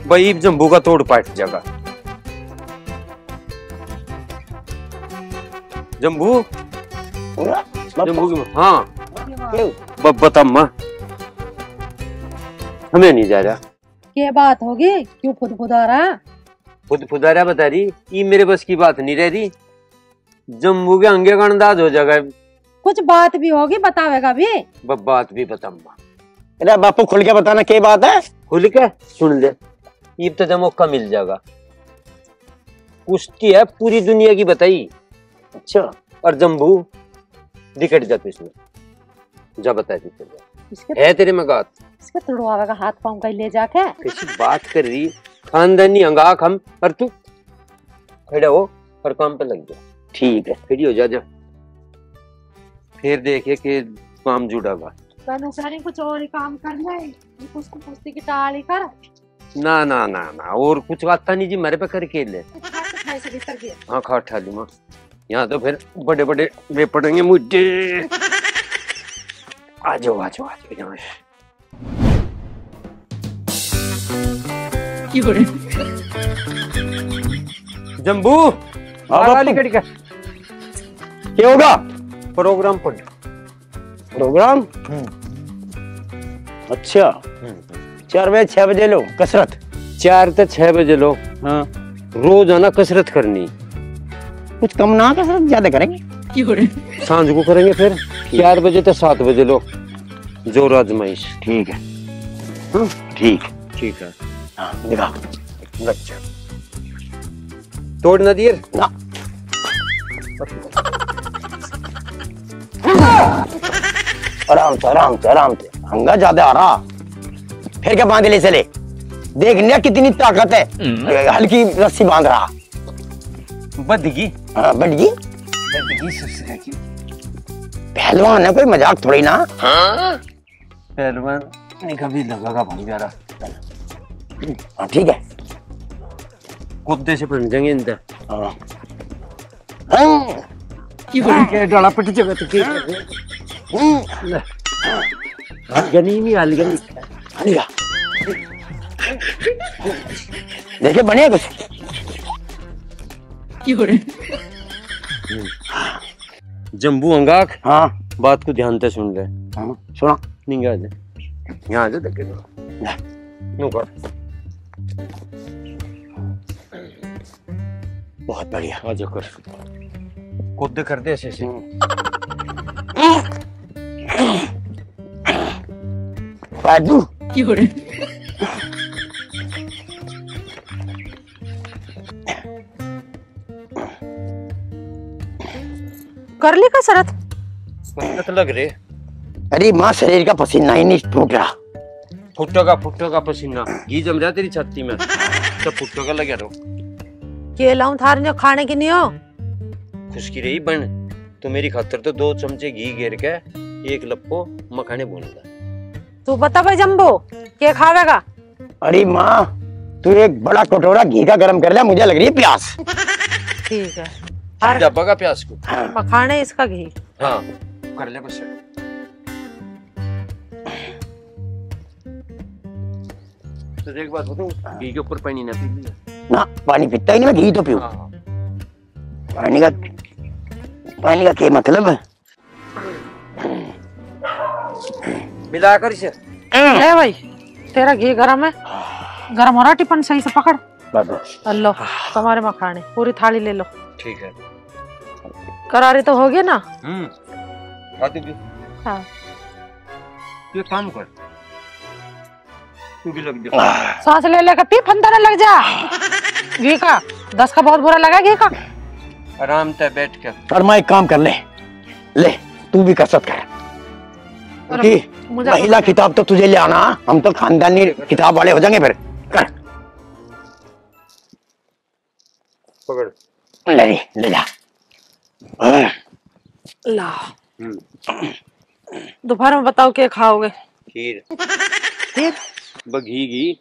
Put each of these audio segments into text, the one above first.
भाई जम्बू का तोड़ पाट जगह जम्बू जम्बू की हाँ बता माँ हमें नहीं जा रहा। क्या बात होगी, क्यों फुदफुदा रहा? फुदफुदा बता रही ये मेरे बस की बात नहीं रह रही। जम्बू के अंगे का अंदाज हो जाएगा। कुछ बात भी होगी, बतावेगा भी। बात भी बता माँ। अरे बापू खुल के बताना क्या बात है। खुल के सुन ले ये तो मौका मिल जाएगा। कुश्ती है पूरी दुनिया की बताई। अच्छा और जम्बू निकट जा इसमें जा बता दी है तेरे में गात इसके तुड़वावेगा हाथ पांव का ले जाके। कैसी बात कर रही खानदानी अंगाख हम और तू खड़ा हो और काम पे लग जा। ठीक है खड़ी हो जा फिर देखिए कि काम जुड़ागा। कुछ और ही काम करना है, कुश्ती की टाली कर। ना ना ना ना और कुछ आता नहीं जी मेरे पे करके ले। हाँ खा ठा ली माँ यहाँ तो फिर बड़े बड़े वे पड़ेंगे मुझे। आ जाओ आ जाओ आ जाओ यहाँ जम्बू क्या होगा प्रोग्राम पढ़ प्रोग्राम। अच्छा 4 बजे 6 बजे लो कसरत 4 से 6 बजे लो। हाँ रोज आना कसरत करनी। कुछ कम ना कसरत ज्यादा करेंगे। सांझ को करेंगे फिर 4 बजे से 7 बजे लो जोर आजमाइश। ठीक है ठीक ठीक है। हाँ दिखा अच्छा तोड़ ना दिए ना। आराम से हंगा ज्यादा आ रहा फिर क्या बांध ले चले। देख लिया कितनी ताकत है। हल्की रस्सी बांध रहा। बदगी हाँ बदगी पहलवान है कोई मजाक थोड़ी ना। पहलवान नहीं कभी लगागा भाई जरा। हाँ ठीक है कुत्ते से बन जाएंगे इंदर। क्या डाला पट जगह तो गनी भी हाल गनी देखे बने कुछ। जम्बू अंगाख हाँ बात को ध्यान से सुन ले। हाँ सुना नहीं आ जा यहाँ आ जा देखे नो कर। बहुत बढ़िया आ जा कर कुत्ते कर दे ऐसे ऐसे। बाजू कर ली कसरत कसरत लग रहे। अरे माँ शरीर का पसीना ही नहीं टूट रहा। फुट्टो का पसीना घी जम रहा तेरी छाती में तो फुट्टो का लगे रहो। के लाऊं थार जो खाने की नहीं हो। खुशकी रही बन तो मेरी खातर तो 2 चमचे घी घेर के 1 लप्पो मखाने भून ला। तू बता भाई जम्बो क्या खावेगा। अरे माँ तू एक बड़ा कटोरा घी का गरम कर ले मुझे लग रही है प्यास। ठीक है डब्बा का प्याज को मखाने इसका घी। हाँ कर ले बस। तो एक बात बताऊं घी के ऊपर पानी ना पी ना पानी पीता ही नहीं मैं घी तो पीऊं। पानी का क्या मतलब है। मिलाकर इसे है भाई तेरा घी गरम है। गरम हो रहा टिफिन सही से पकड़। लो तुम्हारे मखाने पूरी थाली ले लो। ठीक है करारी तो होगी ना। हाँ ये काम कर तू भी लग जा। सांस ले लेकर पी फंदा लग जा। घी का 10 का बहुत बुरा लगा घी का। आराम से बैठ के और मैं एक काम कर ले तू भी कसरत कर। महिला किताब तो तुझे ले आना। हम तो खानदानी किताब वाले हो जाएंगे फिर। कर पकड़ ले जा। ला दोपहर में बताओ क्या खाओगे। खीर खीर घी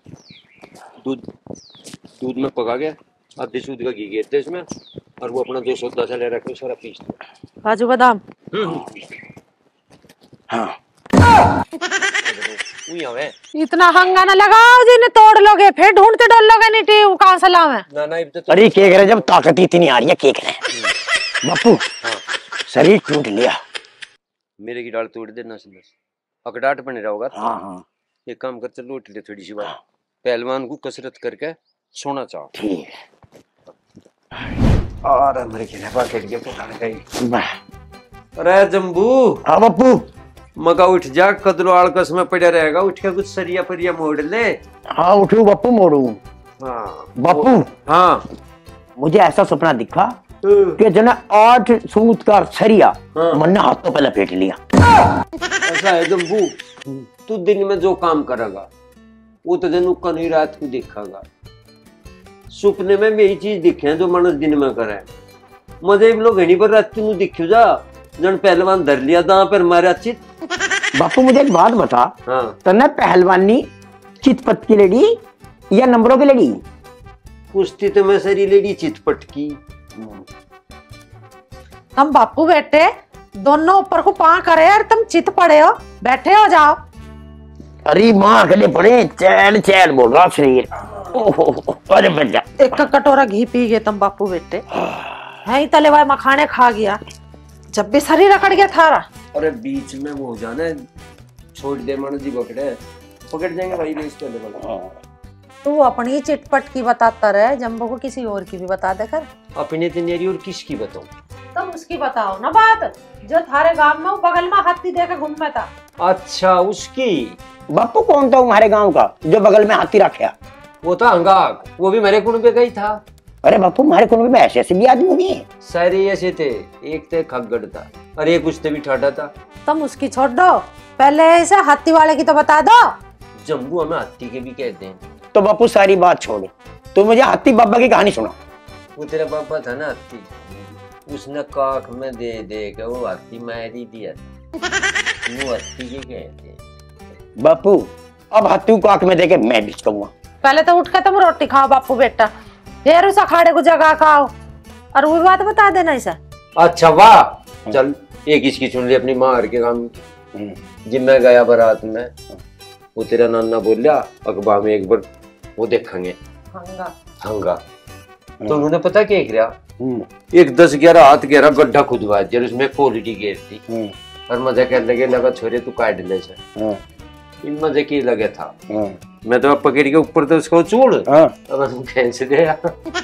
दूध में पका के आधे दूध का घी घेरते इसमें और वो अपना 210 ले रखे सारा पीस दो। काजू बादाम। हाँ इतना हंगा ना लगाओ जी, ने तोड़ लोगे फिर ढूंढते डोल लोगे नहीं वो कहाँ से लावे। अरे के करे जब ताकत ही इतनी आ रही है के करे बापू। शरीर टूट लिया मेरे की डाल तोड़ देना अकड़ाट बने रहोगा। हाँ एक काम कर चल रोट ले थोड़ी सी बात, पहलवान को कसरत करके सोना चाहो। ठीक है। और मेरे के पॉकेट के पकड़ गई। अरे जम्बू। हाँ बापू। मगा उठ जा, कदलो आलकस में पड़ा रहेगा, उठ के कुछ सरिया परिया मोड़ ले। हाँ उठू बापू मोड़ू। हाँ बापू। हाँ मुझे ऐसा सपना दिखा कि जना 8 सूत का सरिया मैंने हाथों पे लपेट लिया। ऐसा है जम्बू, तू दिन में जो काम करेगा वो तो दिन कहीं रात को देखेगा। सुपने में यही चीज दिखे जो मनुष्य दिन में करे। मजे लोग घनी पर रात को दिखू जा जन पहलवान धर लिया दां पर मारा चित। बापू मुझे एक बात बता। हाँ तने पहलवानी चितपट की लड़ी या नंबरों की लड़ी? कुश्ती तो मैं सरी लेडी चितपट की। तुम बापू बेटे दोनों ऊपर को पां करे और तुम चित पड़े हो, बैठे हो जाओ। अरे माँ गले पड़े चैन चैन बोल रहा शरीर। अरे बच्चा एक कटोरा घी पी गए तुम बापू बेटे, है तले हुए मखाने खा गया, जब भी शरीर अकड़ गया थारा। अरे बीच में वो हो जाना, छोड़ दे मनु जी पकड़ जाएंगे भाई रेस पहले वाला। तू अपनी चिटपट की बताता रहे, जम्बो को किसी और की भी बता दे कर। अपने तिनेरी और किसकी बताऊं? तुम उसकी बताओ ना बात, जो थारे गांव में वो बगल में हाथी देकर घूम था। अच्छा उसकी। बापू कौन था हमारे गांव का जो बगल में हाथी रखा? वो था अंगाग, वो भी मेरे कुंबे का ही था। अरे बापू हमारे कुंबे में ऐसे ऐसे भी आदमी भी हैं। सारे ऐसे थे, एक थे खगड़ था और एक उससे भी ठाठा था। तुम उसकी छोड़ दो, पहले ऐसे हाथी वाले की तो बता दो। जम्बू हमें हाथी के भी कहते हैं। तो बापू सारी बात छोड़ो, तो मुझे हाथी बाबा की कहानी सुना। वो तेरा पापा था ना हाथी, उसने काख में दे दे के वो हाथी मार ही दिया। वो हाथी के कहते। बापू अब हाथी को आंख में देके मैं भी कहूँगा। पहले तो उठ के तुम रोटी खाओ बापू बेटा, फिर उस अखाड़े को जगह खाओ और वो बात बता देना ऐसा। अच्छा वाह, चल एक इसकी सुन ली अपनी मार के काम। जब मैं गया बारात में, वो तेरा नाना बोलिया अखबार में एक बार वो देखेंगे हंगा। तो उन्होंने पता क्या किया, एक 10-11 हाथ गहरा गड्ढा खुदवा दिया, उसमें क्वालिटी गेर थी। और मजा कहने लगा छोरे तू काट ले से। इन मजे की लगे था। मैं तो अब पकड़ के ऊपर तो उसको चूड़ अब खींच गया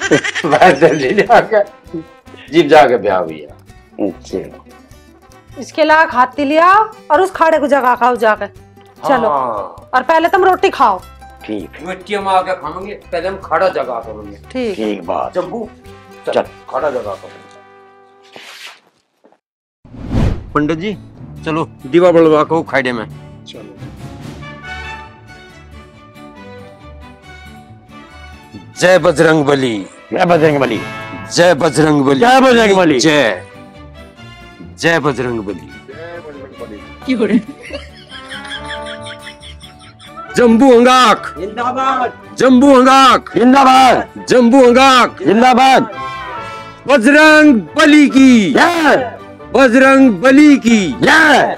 जीप जाके ब्याह हुआ। इसके लायक हाथी लिया और उस खाड़े को जगह खाओ जाके। चलो और पहले तुम रोटी खाओ। ठीक मिट्टी में आके खाएंगे, पहले हम खड़ा जगह करेंगे। ठीक बात। जम्बू चल खड़ा जगह करेंगे। पंडित जी चलो दीवा बलवा को खाड़े में। चलो जय बजरंग बली। जय बजरंग बली। जय बजरंग बली। जय बजरंग बली। जय जय बजरंग बली। जम्बू अंगाक जिंदाबाद। जम्बू अंगाक जिंदाबाद। जम्बू अंगाक जिंदाबाद। बजरंग बली की जय। बजरंग बली की जय।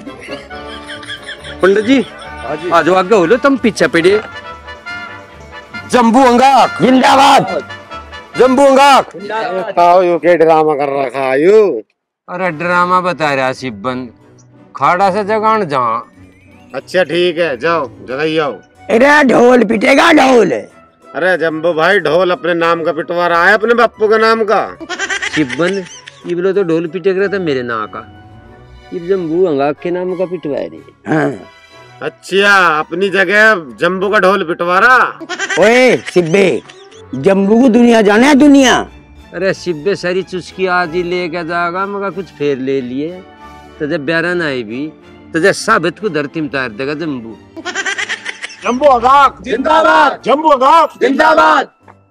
पंडित जी आज आगे हो लो, तुम पीछे पड़े। जम्बू अंगाक जिंदाबाद। जम्बू अंगाक। यू के ड्रामा कर रखा यू। अरे ड्रामा बता रहा सिब्बन, खाड़ा से जगान जहाँ। अच्छा ठीक है जाओ जगह आओ। अरे ढोल पिटेगा ढोल। अरे जम्बू भाई ढोल अपने नाम का पिटवा रहा है, अपने बापू के नाम का। सिब्बन ये बोलो तो ढोल पिटेग रहा था मेरे नाम का, ये जम्बू अंगाक के नाम का पिटवा रही। अच्छा अपनी जगह जम्बू का ढोल पिटवा रहा। ओए सिब्बे जम्बू को दुनिया जाने है दुनिया। अरे सिब्बे सारी चुस्की आज ही लेके जाएगा, मगर कुछ फेर ले लिए तो जब ब्यारन आई भी तो जब साबित को धरती में उतार देगा जम्बू। जम्बू अंगाक जिंदाबाद। जम्बू अंगाक जिंदाबाद।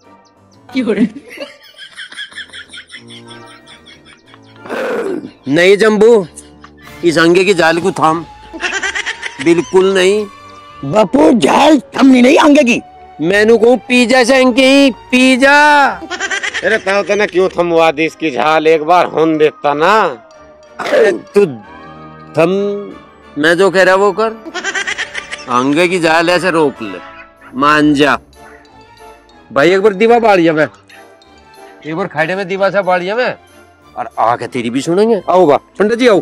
नहीं जम्बू इस अंगे की जाल को थाम, बिल्कुल नहीं। बापू झाल थमनी नहीं आंगे की। मैनू को पीजा से पीजा। अरे तने क्यों थमवा दी इसकी झाल, एक बार होन देता ना। तू थम, मैं जो कह रहा वो कर। अंगे की जाल ऐसे रोक ले, मान जा भाई। एक बार दीवा बाड़िया में, एक बार खाड़े में दीवा सा बाड़िया में, और आके तेरी भी सुनेंगे। आओ बा पंडित जी आओ।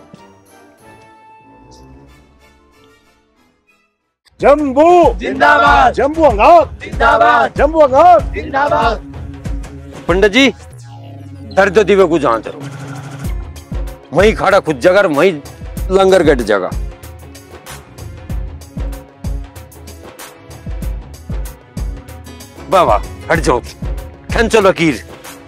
जम्बू जिंदाबाद, जम्बू अंगार जिंदाबाद, जम्बू अंगार जिंदाबाद। पंडित जी दर्द दीवे को जान करो, वही खड़ा खुद जगह, वही लंगर गट जगह। बाबा हट जाओ, खंचो लकीर।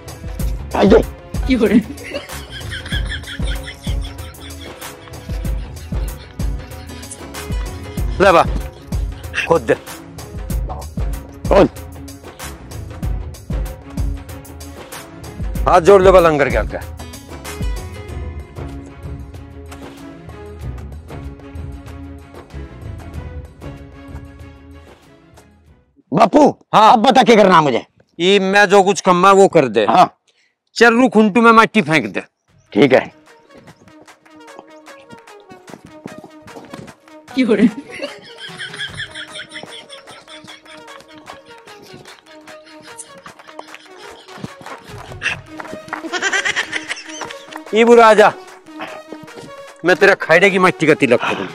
ले बा खुद दे। कौन हाथ जोड़ ले बा लंगर के आगे। बापू हाँ। अब बता क्या करना है मुझे। ये मैं जो कुछ कमा वो कर दे। हाँ चर्रू खुंटू में मिट्टी फेंक दे। ठीक है। ये बुरा आजा, मैं तेरा खाइडे की मिट्टी का तिलक करूं।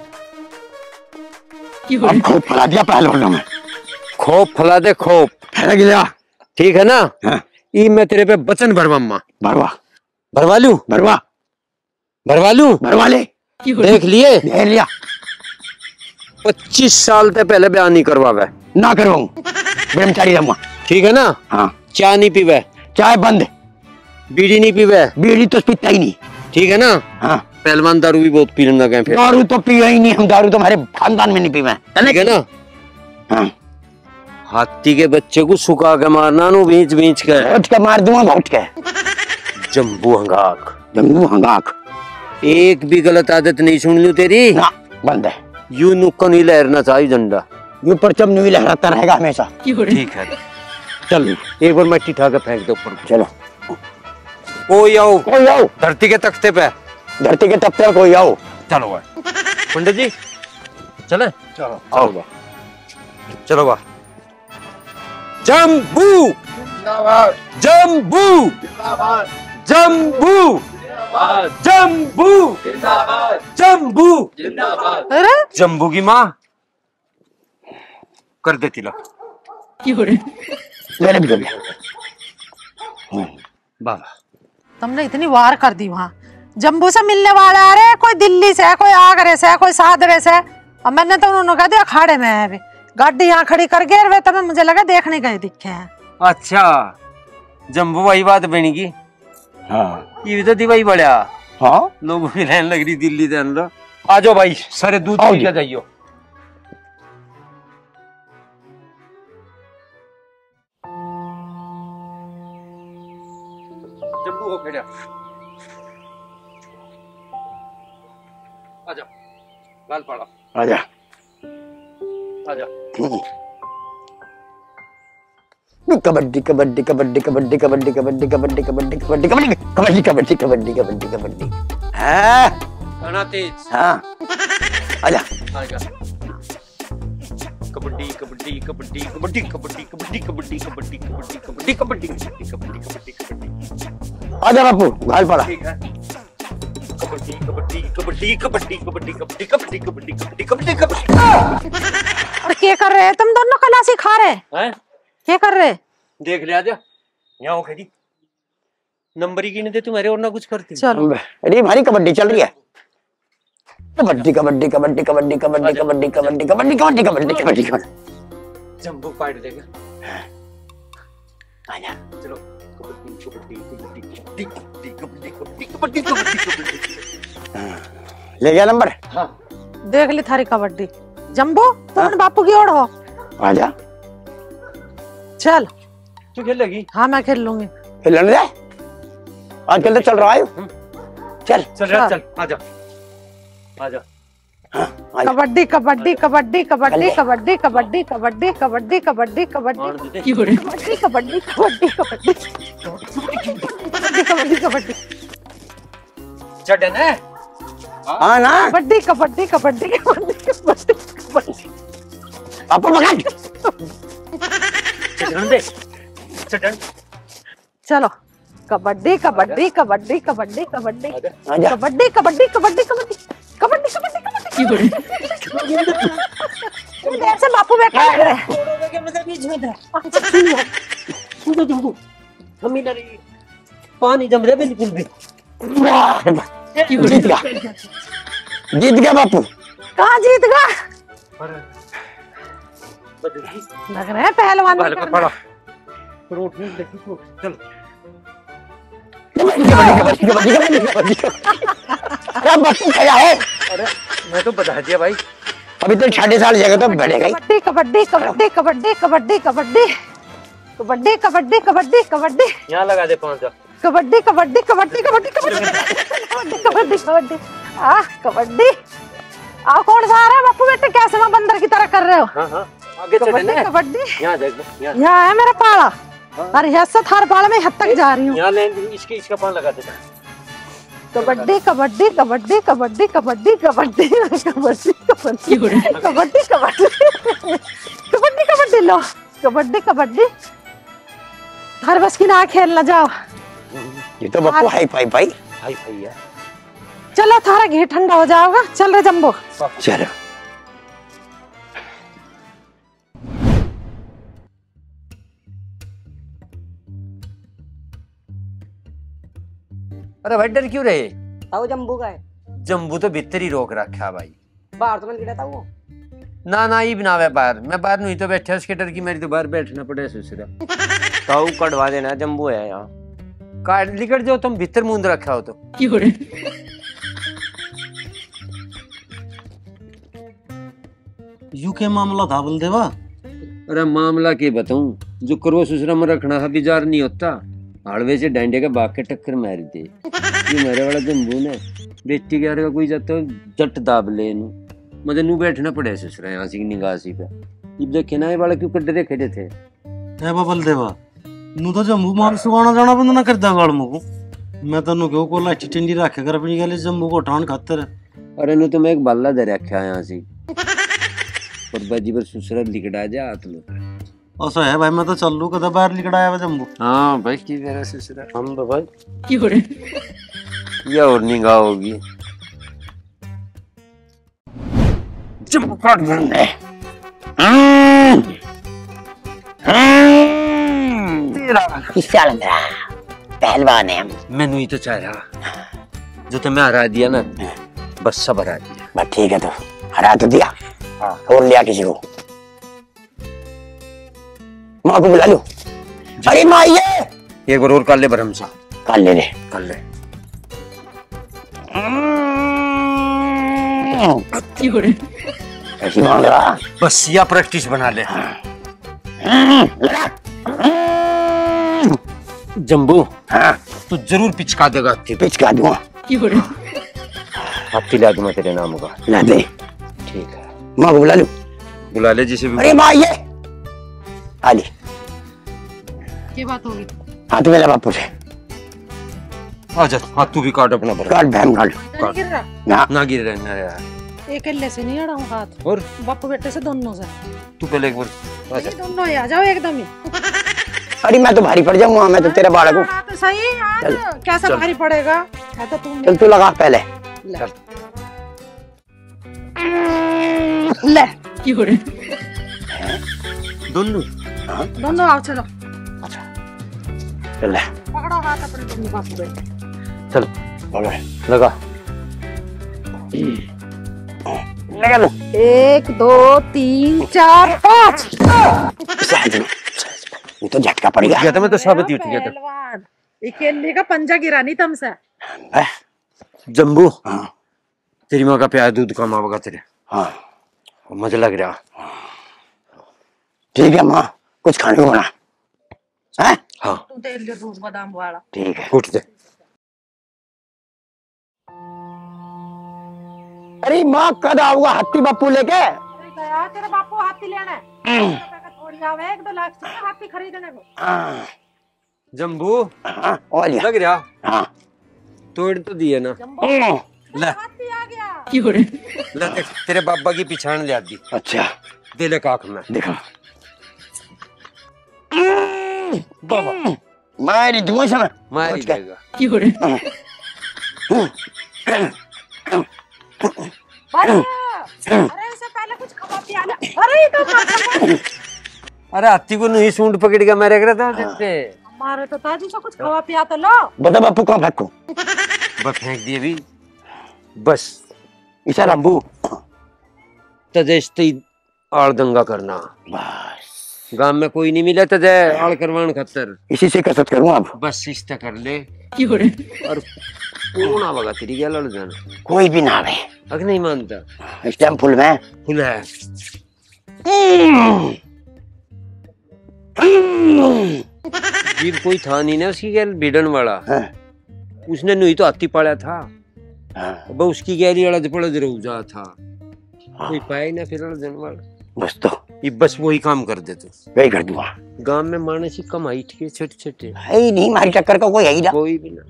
अब खूब फैला दिया पहलवानों में। खोप फैला दे, खोप फैला गया। ठीक है ना। हाँ। ये मैं तेरे पे बचन भरवा, भरवा भरवा लूं, भरवा भरवा लूं। भरवा ले। देख लिए, देख लिया। 25 साल से पहले बयान नहीं करवावे। ना करवाऊं, ब्रह्मचारी रहूंगा। ठीक है ना। हाँ। चाय नहीं पीवे, चाय बंद, बीड़ी नहीं पीवे। बीड़ी तो पीता ही नहीं। ठीक है ना। हाँ। पहलवान दारू भी बहुत पीने लगे फिर। दारू तो पिया ही नहीं हम, दारू तो हमारे खानदान में नहीं पी मैं। ठीक है ना। हाँ। हाथी के बच्चे को सुखा के मारना नु, बीच बीच के उठ के मार दूंगा, उठ के। जम्बू हंगाक, जम्बू हंगाक। एक भी गलत आदत नहीं सुन लूं तेरी। ना बंद है। यूं नुक्का नहीं लहरना चाहिए झंडा। यूं परचम नहीं लहराता रहेगा हमेशा। ठीक है चल एक बार मिट्टी उठा के फेंक दो ऊपर। चलो कोई आओ, कोई आओ, धरती के तख्ते पे, धरती के तख्ते पे कोई आओ। चलो भाई पंडित जी चले। चलो आओ बा, चलो बा। जम्बू जिंदाबाद, जम्बू जिंदाबाद, जम्बू जम्बू जिंदाबाद, जम्बू। जिंदाबाद। अरे जम्बू की माँ कर दे तिलक। मैंने भी कर दिया। बाबा तुमने इतनी वार कर दी वहाँ। जम्बू से मिलने वाला है, अरे कोई दिल्ली से है, कोई आगरे से है, कोई सादरे से है। अब मैंने तो उन्होंने कह दिया अखाड़े में है अभी। गाड़ी यहाँ खड़ी कर गए वे, तब मुझे लगा देखने गए दिखे हैं। अच्छा जम्बू वही बात बनेगी। हाँ। ये भी तो दिवाई बढ़िया। हाँ। लोगों की लाइन लग रही दिल्ली के अंदर। आ जाओ भाई, सारे दूध पी के जाइयो। जम्बू हो खड़ा, आ जाओ लाल पाड़ा, आजा। आ जाओ। कबड्डी कबड्डी कबड्डी कबड्डी कबड्डी कबड्डी कबड्डी कबड्डी कबड्डी कबड्डी कबड्डी कबड्डी कबड्डी कबड्डी कबड्डी। हाँ खाना तेज। हाँ आजा। आजा। कबड्डी कबड्डी कबड्डी कबड्डी कबड्डी कबड्डी कबड्डी कबड्डी कबड्डी कबड्डी कबड्डी कबड्डी कबड्डी कबड्डी। आजा बापू घाल पड़ा। ठीक है। कबड्डी कबड्डी कबड्डी कबड्डी कबड्डी कबड्डी कबड्डी कबड्डी कबड्डी कबड्डी कबड्डी। और क्या कर रहे हैं तुम दोनों, कलासी खा रहे हैं? क्या कर रहे? देख ले आजा, यहाँ हो खड़ी। नंबर ही गिने दे तुम्हारे और ना कुछ करती। चलो अरे भारी कबड्डी चल रही है। कबड्डी कबड्डी कबड्डी कबड्डी कबड्डी कबड्डी कबड्डी कबड्डी कबड्डी कबड्डी कबड्डी कबड्डी। जम्बू काट देगा। आजा। चलो कबड्डी कबड्डी कबड्डी कबड्डी कबड्डी कबड्डी कबड्डी कबड्डी कबड्डी। ले गया नंबर। हाँ देख ली थारी कबड्डी। जम्बू तुम बापू की ओर हो। आजा। चल तू खेल लगी। हाँ मैं खेल लूंगी। खेलने दे, आजकल तो चल रहा है। चल चल चल आजा आजा। कबड्डी कबड्डी कबड्डी कबड्डी कबड्डी कबड्डी कबड्डी कबड्डी कबड्डी कबड्डी कबड्डी कबड्डी कबड्डी कबड्डी कबड्डी कबड्डी चढ़ ना। हाँ ना। कबड्डी कबड्डी कबड्डी कबड्डी कबड्डी कबड्डी पापा पकड़। चलो कबड्डी कबड्डी कबड्डी कबड्डी कबड्डी आजा। कबड्डी कबड्डी कबड्डी कबड्डी कबड्डी कबड्डी कबड्डी देर से बापू बैठा लग रहा है। पानी जम रहा है बिल्कुल भी। जीत गया, जीत गया बापू। कहाँ जीत गया? लग रहा है पहलवान। चलो अरे बापू खड़ा है। अरे मैं तो बता दिया भाई। अभी तो 6.5 साल जाएगा तो बढ़ेगा ही। कबड्डी कबड्डी कबड्डी कबड्डी कबड्डी कबड्डी कबड्डी कबड्डी कबड्डी कबड्डी यहाँ लगा दे 5 कबड्डी कबड्डी कबड्डी कबड्डी कबड्डी कबड्डी कबड्डी कबड्डी। कौन सा आ रहा है बापू बेटे? कैसे वहाँ बंदर की तरह कर रहे हो? हाँ आगे कबड्डी चढ़ना है। कबड्डी यहाँ देख लो यहाँ है मेरा पाला। अरे यहाँ से थार पाला में हद तक जा रही हूँ। यहाँ लेंगे इसका पान लगा देना। कबड्डी कबड्डी कबड्डी कबड्डी कबड्डी कबड्डी कबड्डी कबड्डी कबड्डी कबड्डी कबड्डी कबड्डी लो कबड्डी कबड्डी। हर बस की ना खेलना जाओ। ये तो बापू हाई फाई भाई। हाई फाई है। चलो थारा घी ठंडा हो जाएगा। चल रे जम्बो। चलो अरे भाई डर क्यों रहे? वो जम्बू का है। जम्बू तो भीतर ही रोक रखा भाई। बाहर तो मैंने गिरा था वो। ना ही बनावे बाहर। मैं बाहर नहीं तो बैठा उसके डर की मेरी तो बाहर बैठना पड़े सुसरा। ताऊ कटवा देना, जम्बू है यहाँ। काट निकट जाओ तुम भीतर मूंद रखा हो तो। यू के मामला था बलदेवा? अरे मामला के बताऊं, जो करवो सुसरा में रखना है बिजार नहीं होता। हड़वे से डांडे के बाग के टक्कर मार दे। ये मेरे वाला जम्बू ने बेटी के का कोई जाता हो जट दाब ले नू मुझे नू बैठना पड़े सुसरा यहाँ से निगाह सी पे। अब देखे ना ये वाला क्यों कड्डरे खड़े थे। है बलदेवा नू तो जम्बू मार सुगाना जाना बंद ना करदा गाल मुको। मैं तन्नू क्यों को लाठी टिंडी रखे कर अपनी गले जम्बू को ठान खातर। अरे नू तो मैं एक बाला दे रखा यहाँ से और बाजी पर सुसरा लिकड़ा जा हाथ में। ऐसा है भाई, मैं तो चल लू कदा बाहर लिकड़ाया हुआ जम्बू। हाँ भाई की तेरा सुसरा हम तो भाई ये और निगाह होगी। जम्बू काट देंगे। तेरा किस्सा लग रहा पहलवान है हम। मैंने ही तो चाहा जो तुम्हें हरा दिया ना, बस सब हरा दिया। बस ठीक है, तो हरा तो दिया। और लिया किसी को? माँ को बुला लो। अरे माँ ये एक बार और कर ले भरमसा। कर ले कर ले। ऐसी मांग रहा बस या प्रैक्टिस बना ले। जम्बू हाँ तू जरूर पिचका देगा। पिचका दूंगा। हाथी ला दूंगा तेरे नाम का। ला दे। ठीक है माँ को बुला लो। बुला ले जिसे भी। अरे माँ ये आली क्या बात होगी? हाथ में लगा बापू से। आजा हाथ तू भी काट अपना भर। काट बहन काट। नहीं गिर रहा? ना गिर रहा यार। एक किल्ले से नहीं अड़ा हूँ हाथ। और बापू बेटे से दोनों से। तू पहले एक बार आजा। दोनों ही आ जाओ एकदम ही। अरे मैं तो भारी पड़ जाऊंगा, मैं तो तेरा बालक हूँ। तो सही यार, कैसा भारी पड़ेगा? है तो तुम चल तू लगा पहले। ले दोनों दोनों आओ चलो। चल ले पकड़ो हाथ अपने दोनों बापू बेटे। चल लगा लगा लो। 1 2 3 4 5। सहज में ये तो झटका पड़ गया। मैं तो साबित ही उठ गया था। पहलवान इकेले का पंजा गिरा नहीं तुमसे। जम्बू हाँ तेरी माँ का प्यार दूध कम आवेगा तेरे। हाँ मजा लग रहा। ठीक है माँ, कुछ खाने को बना है। हाँ तू तेल ले दूध बादाम वाला। ठीक है। उठ दे। अरे माँ कद आऊंगा हाथी बापू लेके? तेरे बापू हाथी लेना है। थोड़ी आवे 1-2 लाख से हाथी खरीदने को। जम्बू और लिया। लग रहा। हाँ तोड़ तो दिए ना। ले हाथी आ गया। ले देख तेरे बाबा की पिछाड़ ले दी। अच्छा दे ले काख में देखा बाबा मारी धुआं समय मारी कुछ कर। देगा अरे इससे पहले कुछ खवा पिया ले। अरे ये तो मर अरे हाथी को नहीं सूंड पकड़ के मेरे करे था जिससे हमारे तो ताजी से कुछ खवा पिया तो लो। बता बापू कहाँ फेंकू बस फेंक दिए भी बस ईसा लंबू तजेस्ती आड़ दंगा करना बस गांव में कोई नहीं मिला तजे आड़ करवान खतर इसी से कसरत करूँ अब बस इस्ता कर ले और कौन आवेगा तेरी क्या लड़ जाना कोई भी ना आवे अगर नहीं मानता इस टाइम फुल में फुल है जीव कोई था नहीं ना उसकी गैल भिड़न वाला हाँ। उसने नहीं तो हाथी पाला था हाँ, अब उसकी गैली अड़द पड़द रहा था कोई पाए ना फिर अड़दन वाला बस तो ये बस वही काम कर दे तू वही कर दूंगा गांव में मानस ही कम हाइट के छोटे छोटे है ही नहीं हमारी टक्कर का कोई है ही ना कोई भी ना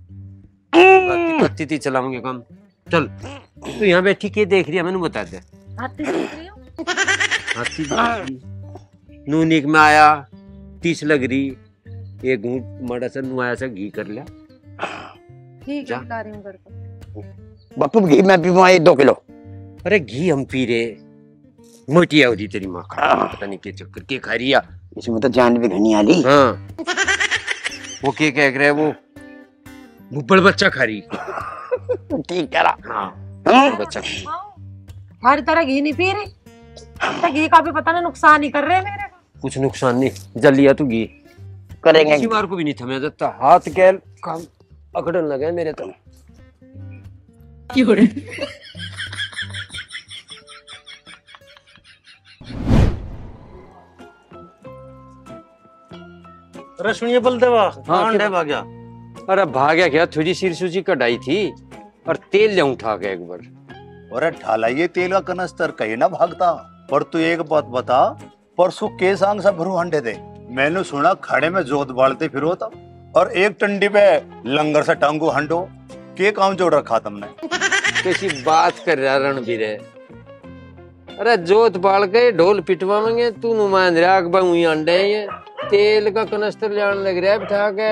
पत्ती चलाऊंगे काम चल तू यहाँ बैठी के देख रही है मैंने बता दे हाथी देख रही हूँ। हाथी देख रही। नून एक में आया 30 लग रही एक घूंट माड़ा सा नुआया सा घी कर लिया ठीक जा। है बता रही हूँ करके। बापू घी मैं पीऊंगा 2 किलो अरे घी हम पी रहे मोटी होती तेरी माँ का पता नहीं क्या चक्कर के खा रही है इसमें तो जान भी घनी आली हाँ वो क्या कह रहे वो भुब्बड़ बच्चा खा रही ठीक कह रहा हाँ बच्चा खा रही। हमारी तरह घी नहीं पी रही तो घी का भी पता नहीं नुकसान ही कर रहे हैं मेरे को। कुछ नुकसान नहीं जल लिया तू घी करेंगे किसी बार को भी नहीं थमे जाता हाथ कैल काम अकड़न लगे मेरे तो अरे सुनिए बलदेवा हाँ, अंडे भाग्या अरे भाग्या क्या थोड़ी सिर सूजी कढ़ाई थी और तेल ले उठा के एक बार अरे ढालाइए तेल का कनस्तर कहीं ना भागता पर तू एक बात बता परसों के सांग सा भरू हंडे दे मैंने सुना खड़े में जोत बालते फिर होता और एक टंडी पे लंगर से टांगू हंडो के काम जोड़ रखा तुमने कैसी बात कर रहा रणबीर है अरे जोत बाल के ढोल पिटवाएंगे तू नुमान राग बंगी अंडे ये तेल का कनस्तर ले लग रहा है बिठा के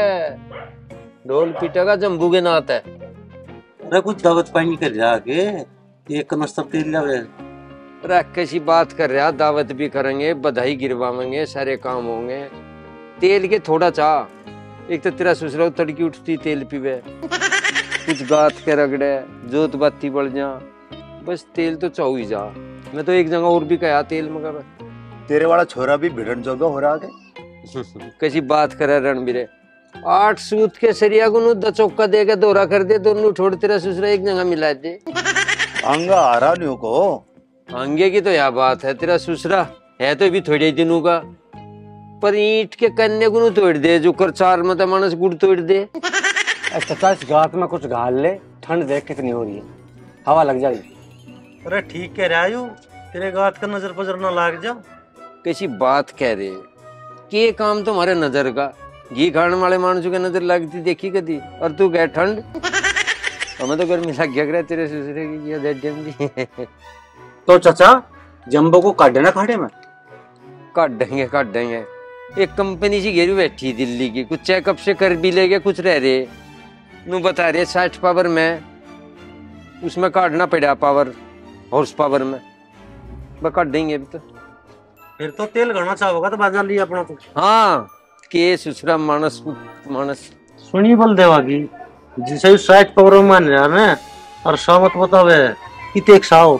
ढोल पिटेगा जम्बू के नात है अरे कुछ दावत पानी कर रहा के एक कनस्तर तेल लावे अरे कैसी बात कर रहा दावत भी करेंगे बधाई गिरवाएंगे सारे काम होंगे तेल के थोड़ा चाह एक तो तेरा ससुरा तड़की उठती तेल पीवे कुछ गात के रगड़े जोत बाती बढ़ जा बस तेल तो चाहू ही जा मैं तो एक जगह और भी कहा तेल मगर तेरे वाला छोरा भी भिड़न जोगा हो रहा है कैसी बात करे रणबीरे 8 सूत के सरिया को द चौका दे के दौरा कर दे दोनों छोड़ तेरा ससुरा एक जगह मिला दे अंगा आ रहा नहीं को आंगे की तो यह बात है तेरा ससुरा है तो भी थोड़े दिनों का पर ईंट के कन्ने को तोड़ दे जो कर 4 मत मानस गुड़ तोड़ दे चाचा इस गात में कुछ घाल ले ठंड देख कितनी हो रही है हवा लग जाएगी। अरे ठीक कह रहा यू तेरे गात का नजर पजर ना लाग जा कैसी बात कह रहे के काम तुम्हारे नजर का घी खाने वाले मानुसों की नजर लगती देखी कदी और तू कह ठंड हमें तो गर्मी लग गया तेरे ससुरे की ये तो चाचा जंबो को काट देना खाड़े में। काट देंगे एक कंपनी सी घेरी बैठी दिल्ली की कुछ चेकअप से कर भी ले गए कुछ रह रहे नू बता रहे 60 पावर में उसमें काटना पड़ा पावर हॉर्स पावर में बस काट देंगे अभी तो फिर तो तेल घना चाहोगा तो बाजार लिया अपना तो हाँ के ससुरा मानस सुनी बलदेवा की जिसे 60 पावर में मान रहा ना और सामत बतावे किते एक साओ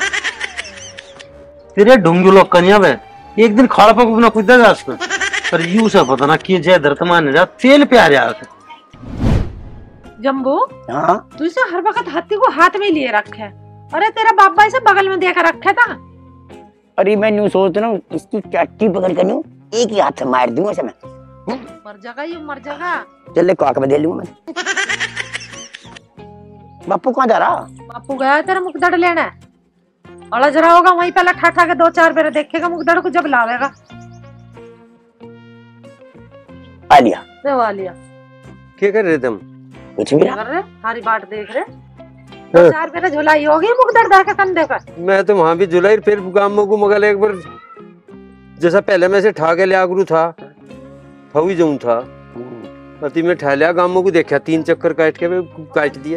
तेरे ढूंढू लोग कन्या वे एक दिन खाड़ा पक ना कुछ देगा उसको पर यू से पता ना कि जय धरत मान रहा तेल पे आ रहा जम्बू हाँ तू इसे हर वक्त हाथी को हाथ में लिए रखे अरे तेरा बाबा इसे बगल में देकर रखा था। अरे मैं न्यू सोच रहा हूँ इसकी चट्टी पकड़ कर न्यू एक ही हाथ से मार दूंगा इसे मैं मर जाएगा ये मर जाएगा। चल काक में दे लूंगा मैं बापू कहाँ जा रहा बापू गया है तेरा मुकदड़ लेना अलज रहा होगा वहीं पहले ठा ठा के 2-4 बेर देखेगा मुकदड़ को जब लावेगा आ लिया देवा लिया क्या कर रहे तुम कुछ भी कर रहे हारी बाट देख रहे चार मेरा झुलाई होगी मुकदर दा के कंधे का। मैं तो वहां भी झुलाई फिर गामों को मगल एक बार जैसा पहले में से ठा के लिया गुरु था हवी जाऊं था अति में ठा लिया गामों को देखा 3 चक्कर काट के वे काट दिए।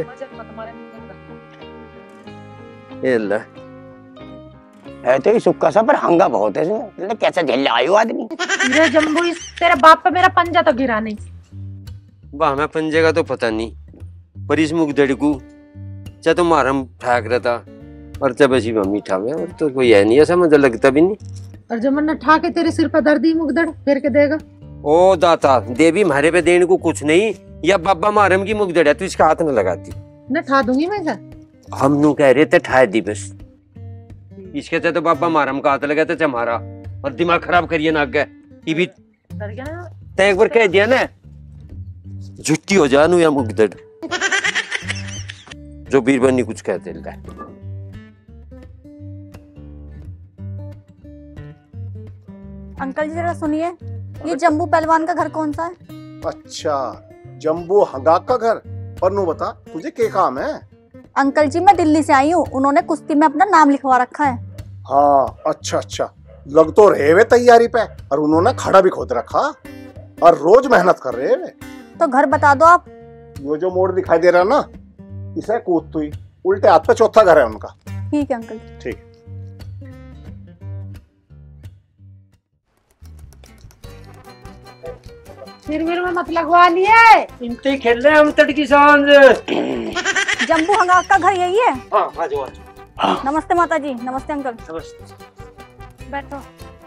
ये अल्लाह है तो ये सुक्का सा पर हंगा बहुत है इसमें, कैसा झेल आयो आदमी। ये जम्बू इस तेरे बाप पे मेरा पंजा तो गिरा नहीं। वाह मैं पंजे का तो पता नहीं पर इस मुगदड़ को चाहे तो मारम ठाक रहा था और जब ऐसी मम्मी ठावे और तो कोई है नहीं ऐसा मुझे लगता भी नहीं। और जब मैंने ठा के तेरे सिर पर दर्दी मुगदड़ फिर के देगा। ओ दाता देवी हमारे पे देने को कुछ नहीं या बाबा मारम की मुगदड़ है तू इसका हाथ न लगाती। न ठा दूंगी मैं क्या? हम नु कह रहे थे ठा दी बस इसके तो बाबा मारम का हाथ लगा था हमारा और दिमाग खराब करिए ना आगे ये भी डर गया ना। तय एक बार कह दिया ना झुट्टी हो जा नू या मुगदड़ जो बीरबनी कुछ कहते हैं। अंकल जी जरा सुनिए, ये जम्बू पहलवान का घर कौन सा है? अच्छा, जम्बू हंगाक का घर। पर नू बता तुझे क्या काम है? अंकल जी मैं दिल्ली से आई हूँ, उन्होंने कुश्ती में अपना नाम लिखवा रखा है। हाँ अच्छा अच्छा, लग तो रहे वे तैयारी पे और उन्होंने खड़ा भी खोद रखा और रोज मेहनत कर रहे वे। तो घर बता दो आप। वो जो मोड़ दिखाई दे रहा ना इसे कूद तुई उल्टे हाथ पे चौथा घर है उनका। ठीक है अंकल जी। ठीक। सिर में मत लगवा लिए इनते खेल रहे हम तड़की सांझ। जम्बू हंगाक का घर यही है? हाँ आ जाओ। नमस्ते माता जी। नमस्ते अंकल। नमस्ते। बैठो।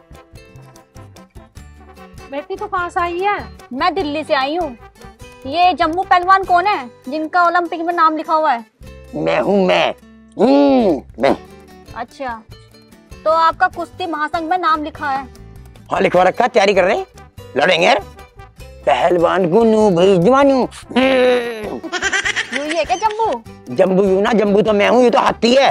बेटी तो कहाँ से आई है? मैं दिल्ली से आई हूँ। ये जम्बू पहलवान कौन है जिनका ओलंपिक में नाम लिखा हुआ है? मैं हूँ मैं। अच्छा, तो आपका कुश्ती महासंघ में नाम लिखा है? हाँ लिखवा रखा, तैयारी कर रहे हैं, लड़ेंगे पहलवान को नू भाई जवानू। यही है क्या जम्बू? जम्बू यू ना, जम्बू तो मैं हूँ, ये तो हाथी है।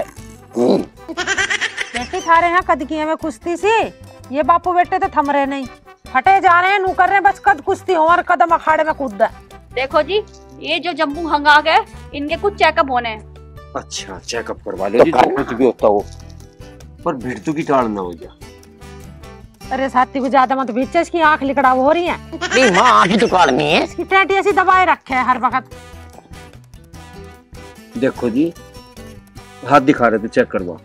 बेटी था रहे हैं कद की है कुश्ती सी, ये बापू बेटे तो थम रहे नहीं, फटे जा रहे हैं, नू कर रहे हैं बस कद कुश्ती हो और कदम अखाड़े में कूद रहा। देखो जी, ये जो जम्बू हंगाक है इनके कुछ चेकअप होने हैं। अच्छा चेकअप करवा लो जी, तो कुछ भी होता हो पर भिड़तू की टाल ना हो जा। अरे साथी को ज्यादा मत बीच, इसकी आंख लिकड़ाव हो रही है। नहीं माँ आँख ही तो काटनी है। इसकी टैटी ऐसी दबाए रखे है हर वक्त। देखो जी हाथ दिखा रहे थे, चेक करवाओ।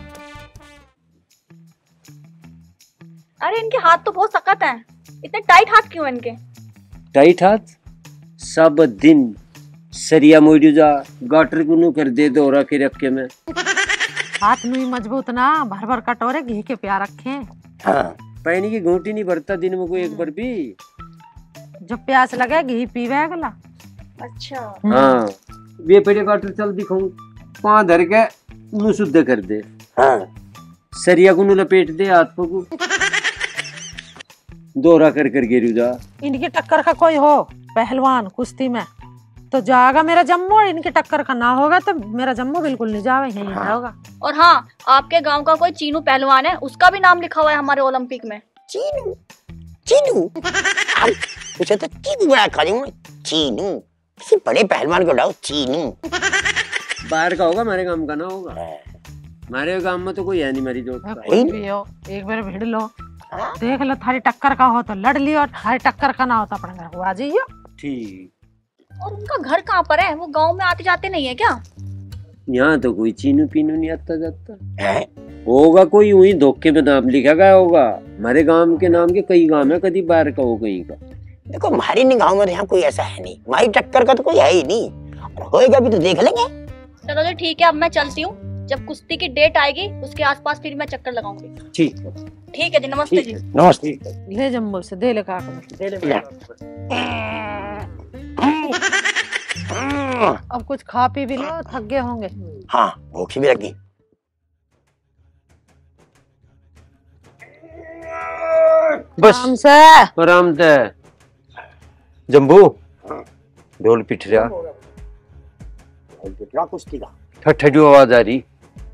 अरे इनके हाथ तो बहुत सख्त हैं, इतने टाइट हाथ क्यों हैं इनके? टाइट हाथ सब दिन सरिया मोड़ू जा गाटर को कर दे दो रखे रखे में। हाथ में मजबूत ना, भर भर कटोरे घी के प्यार रखे। हाँ। पैनी की घूंटी नहीं भरता दिन में कोई एक बार भी। जब प्यास लगे घी पीवे अगला। अच्छा हाँ वे पहले गाटर चल दिखाऊं, पाँव धर के मुँह शुद्ध कर दे। हाँ। सरिया को लपेट दे हाथ को दोहरा कर गिरू जा। इनकी टक्कर का कोई हो पहलवान कुश्ती में तो जाएगा मेरा जम्मू, और इनकी टक्कर का ना होगा तो मेरा जम्मू बिल्कुल नहीं जाएगा, यहीं होगा। और हाँ, आपके गांव का कोई चीनू पहलवान है, उसका भी नाम लिखा हुआ है हमारे ओलंपिक में। चीनू पूछा तो चीनू बड़ा खा जाऊंगा। चीनू किसी बड़े पहलवान को डालो चीनू। बाहर का होगा, हमारे गांव का ना होगा। हमारे गांव में तो कोई है नहीं मेरी जोड़। कोई भी हो एक बार भिड़ लो, देख लो, थारी टक्कर का हो तो लड़ लियो, थारी टक्कर का ना हो तो अपने घर को आ जाइयो। ठीक। और उनका घर कहाँ पर है? वो गांव में आते जाते नहीं है क्या? यहाँ तो कोई चीनू पीनू नहीं आता जाता है। होगा कोई वही धोखे में नाम लिखा गया होगा। हमारे गांव के नाम के कई गांव है, कभी बाहर का हो कहीं का। देखो हमारी निगाहों में यहाँ कोई ऐसा है नहीं, हमारी टक्कर का तो कोई है ही नहीं, और होएगा भी तो देख लेंगे। चलो जी ठीक है, अब मैं चलती हूँ, जब कुश्ती की डेट आएगी उसके आसपास फिर मैं चक्कर लगाऊंगी। ठीक है जी, नमस्ते जी। नमस्ते। ले जम्बू से दे ले अब कुछ खा पी भी लो, थक गए होंगे। हाँ भूख भी लगी। बस आराम से। जम्बू ढोल पिट रहा, कुश्ती का ठठ जो आवाज आ रही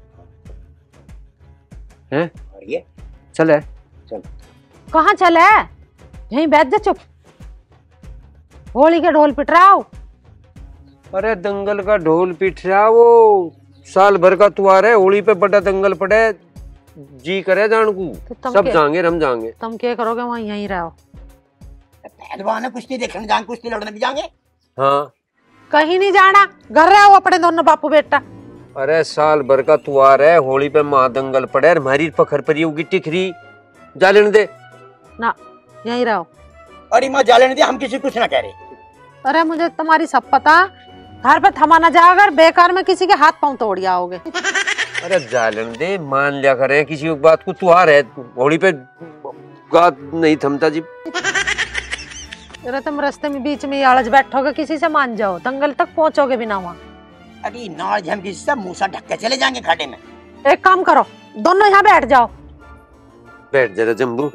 है। ये चले कहाँ चले? यहीं बैठ जा चुप। होली के ढोल पिट रहा हो। अरे दंगल का ढोल पीट रहा, वो साल भर का त्योहार है, होली पे बड़ा दंगल पड़े, जी करे जान को तो सब जाएंगे, हम जाएंगे। तुम क्या करोगे? वहाँ यहीं रहो। पहलवान है, कुश्ती देखने जाएंगे, कुश्ती लड़ने भी जाएंगे। हाँ कहीं नहीं जाना, घर रहो अपने दोनों बापू बेटा। अरे साल भर का त्योहार है, होली पे माँ दंगल पड़े, हमारी पखर पर ये टिकरी जा लेने दे ना, यहीं रहो। अरे माँ जा लेने दे, हम किसी कुछ ना कह रहे। अरे मुझे तुम्हारी सब पता, घर पे थमा ना जाओ, अगर बेकार में किसी के हाथ पांव तोड़ आओगे। अरे जा लेने दे, मान लिया करें किसी बात को, त्योहार है, होली पे गात नहीं थमता जी। अरे तुम रास्ते में बीच में आलस बैठोगे, किसी से मान जाओ, दंगल तक पहुंचोगे बिना वहाँ। अरे नाज हम किसी से मूसा ढक के चले जाएंगे खाड़े में। एक काम करो, दोनों यहाँ बैठ जाओ। बैठ जरा जम्बू।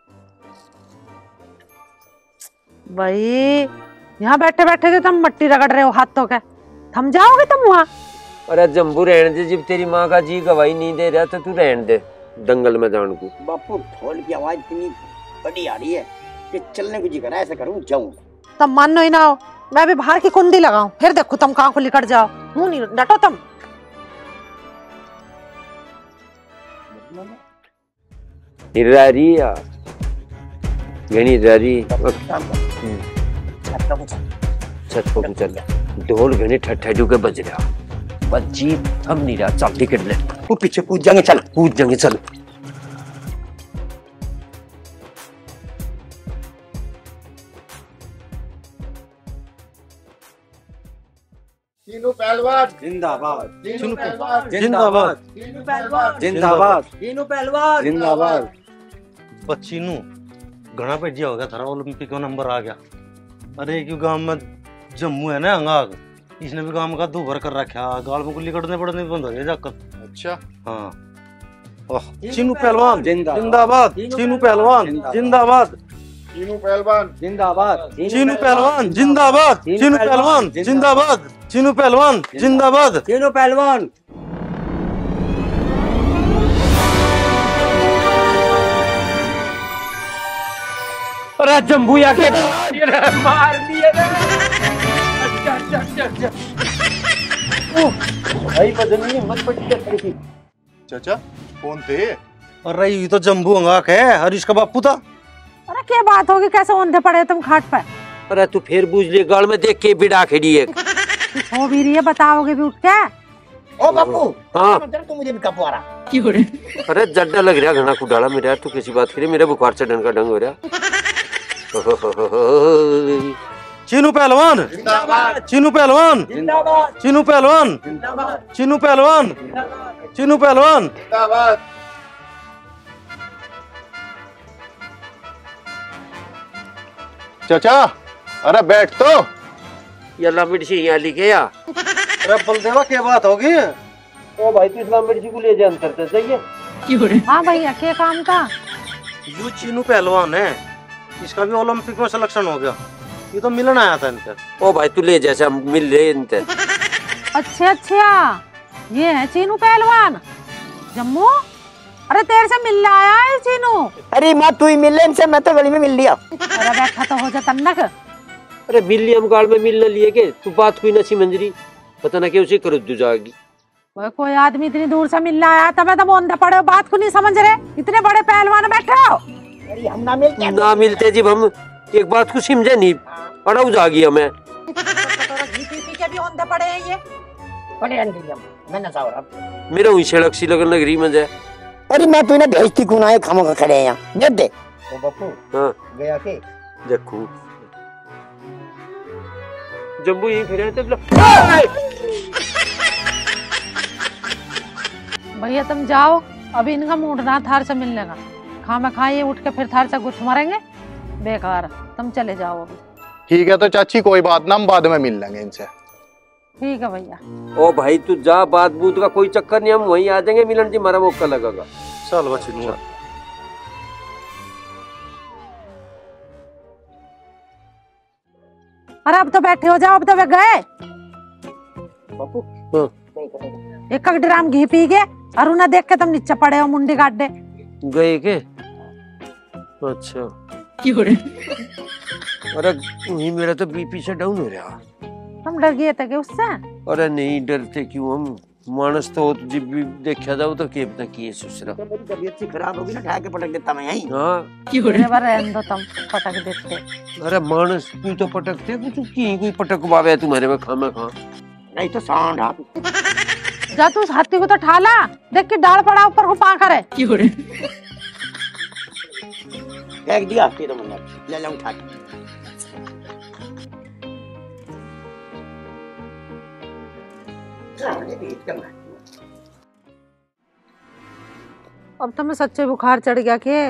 भाई यहाँ बैठे बैठे तो तुम मट्टी रगड़ रहे हो हाथों के, थम जाओगे तुम वहाँ। अरे जम्बू रहने दे, जब तेरी माँ का जी गवाही नहीं दे रहा तो तू रहने दे दंगल में जान को। बापू ढोल की आवाज इतनी बड़ी आ रही है कि चलने को जी करा, ऐसा करूँ जाऊँ। तुम मानो ही ना हो, मैं भी बाहर की कुंडी लगाऊं, फिर देखो तुम कहाँ को निकट जाओ। मुंह नहीं डटो तुम। निरारी यार, घनी रारी। छत पर चल, ढोल घने ठट्ठा के बज रहा, बस जी हम नहीं रहा, चल टिकट ले, वो पीछे कूद जाएंगे, चल कूद जाएंगे, चल। तीनों पहलवान जिंदाबाद, तीनों पहलवान जिंदाबाद, तीनों पहलवान जिंदाबाद, तीनों पहलवान जिंदाबाद। बच्ची नु घना भेजिया हो गया, थारा ओलंपिक का नंबर आ गया। अरे क्यों गांव में जम्मू है ना अंगाग, इसने भी काम का दो भर कर रखा, गाल में गुल्ली कटने पड़ने बंद हो गया जाकर। अच्छा हाँ, चीनू पहलवान जिंदाबाद, चीनू पहलवान जिंदाबाद, तीनों पहलवान जिंदाबाद, चीनू पहलवान जिंदाबाद, चीनू पहलवान जिंदाबाद, चीनू पहलवान जिंदाबाद, तीनों पहलवान। अरे जम्बू आके मार दिया रे। अच्छा अच्छा अच्छा अच्छा, भाई बदलनी मत पड़ी। चाचा कौन थे? अरे ये तो जम्बू अंगाक है, हरीश का बापू था। अरे क्या बात होगी, कैसे औंधे पड़े तुम खाट पे? अरे तू फिर बूझ ले, गाल में देख के बिड़ा खेड़ी है। हो भी रही है, बताओगे भी उठ के? ओ बापू हाँ तो मुझे भी कपू आ रहा। अरे जड्डा लग रहा, घना कुडाला मेरा, तू किसी बात करी, मेरा बुखार चढ़ने का ढंग हो रहा। चीनू पहलवान चीनू पहलवान चीनू पहलवान चीनू पहलवान चीनू पहलवान। जिंदाबाद। चाचा अरे बैठ तो। ये मिर्ची यहाँ लिखे या? अरे बलदेवा क्या बात होगी? ओ भाई तू इस्लाम मिर्ची को ले जा अंतर से चाहिए। हाँ भैया क्या काम था? ये चीनू पहलवान है, इसका भी ओलंपिक में सिलेक्शन हो गया, ये तो मिलन आया था इनका। ओ भाई तू ले जैसा मिल रहे इनते। अच्छा अच्छा, ये है चीनू पहलवान जम्मू। अरे तेरे से मिलने आया है चीनू। अरे माँ तू ही मिल ले इनसे, मैं तो गली में मिल लिया। अरे बैठा तो हो जा तन्नक। अरे मिली हम गाड़ में मिलने लिए के, तू बात कोई नसी मंजरी, पता ना क्या उसे करो तू जाएगी। कोई आदमी इतनी दूर से मिलने आया था, मैं तो औंधे पड़े हो, बात को नहीं समझ रहे, इतने बड़े पहलवान बैठे हो। अरे हम ना मिलते जी, हम एक बात को समझे नहीं, अड़ा जागी हमें। के भी औंधे पड़े हैं ये। मैं नशा हो रहा। मेरा वही सड़क सी लगन लग रही मुझे। अरे मैं तू इन्हें भेजती क्यों ना, खामों का खड़े हैं यहाँ, देख दे। ओ बापू हाँ गया के देखू जम्बू यही फिर भैया तुम जाओ, अभी इनका मूड ना थार से मिलने का, खामे खाइए उठ के फिर थार से गुथ मारेंगे बेकार, तुम चले जाओ अभी। ठीक है तो चाची कोई बात ना, हम बाद में मिल लेंगे इनसे। ठीक है भैया। ओ भाई तू जा, बात बूत का कोई चक्कर नहीं, हम वहीं आ जाएंगे, मिलन जी हमारा मौका लगेगा। चल बच्ची। अरे अब तो बैठे हो जाओ, अब तो वे गए। बापू एक ड्राम घी पी गए और उन्हें देख के तुम नीचे पड़े हो मुंडी गाड्डे। गए के? अच्छा अरे वही मेरा तो बीपी से डाउन हो रहा। हम डर गए थे कि उससे? अरे नहीं डरते क्यों हम, मानस तो जब भी देखा जाओ तो के पता की सुसरा। तो मेरी तबीयत सी खराब होगी ना, ढा के पटक देता मैं यहीं। हाँ अरे बार रहने दो, तुम पटक देते। अरे मानस तू तो पटकते कुछ की कोई पटकवावे तुम्हारे में खामा खा। नहीं तो सांड आप। जा तू उस हाथी को तो ठाला, देख के डाल पड़ा ऊपर को पाखा रे। फेंक दिया हाथी तो मैंने, ले ले उठा के। अब तो मैं सच्चे बुखार चढ़ गया के।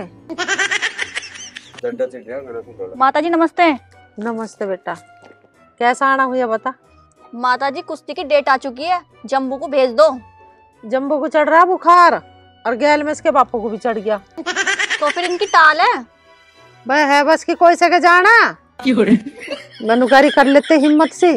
माता जी नमस्ते। नमस्ते बेटा, कैसा आना हुआ बता। माता जी कुश्ती की डेट आ चुकी है, जम्बू को भेज दो। जम्बो को चढ़ रहा बुखार और गैल में इसके बापू को भी चढ़ गया। तो फिर इनकी टाल है। भाई है बस की कोई सके जाना, मनुकारी कर लेते हिम्मत से।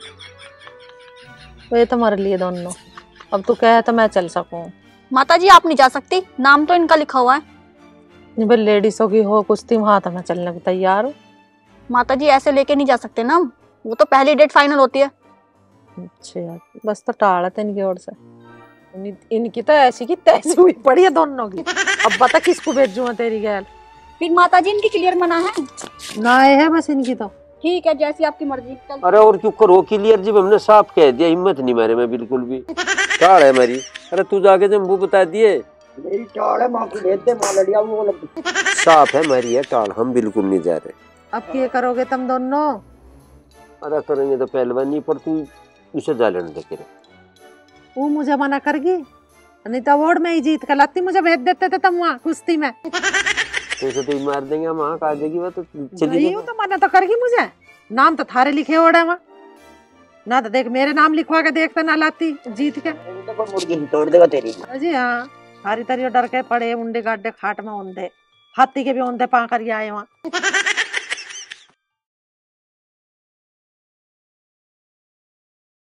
ये तुम्हारे लिए दोनों, अब तू कहे तो मैं चल सकूं। माता जी आप नहीं जा सकती, नाम तो इनका लिखा हुआ है। भाई लेडीजों की हो कुश्ती वहां तो मैं चलने को तैयार हूँ। माता जी ऐसे लेके नहीं जा सकते ना हम, वो तो पहली डेट फाइनल होती है। अच्छा बस तो टाल है इनकी ओर से। इनकी तो ऐसी की तैसी हुई पड़ी है दोनों की। अब बता किसको भेजूं तेरी गैल। फिर माता जी इनकी क्लियर मना है ना है बस इनकी तो। ठीक है जैसी आपकी मर्जी। अरे और क्यों करो क्लियर, जब हमने साफ कह दिया, हिम्मत नहीं मारे में बिल्कुल भी। टाल है मेरी। अरे तू जाके जम्बू बता दिए मेरी टाल है, मां को भेज दे, मां लड़िया वो लग। साफ है मेरी है टाल, हम बिल्कुल नहीं जा रहे। अब क्या करोगे तुम दोनों? अरे करेंगे तो पहलवानी, पर तू उसे जा लेने दे। वो मुझे मना करगी, नहीं तो अवार्ड में ही जीत कर लाती, मुझे भेज देते थे तुम वहाँ कुश्ती में। तो ही मार देंगे हम, वहाँ आ जाएगी वो तो चली जाएगी। तो मना तो करगी मुझे, नाम तो थारे लिखे ओढ़ है वहाँ ना, तो देख मेरे नाम लिखवा के देखते ना लाती जीत के। मुर्गी तोड़ देगा तेरी। जी हाँ, हारी तरी डर के पड़े, मुंडे गाड्डे खाट में ओंधे, हाथी के भी ओंधे पा कर आए वहाँ।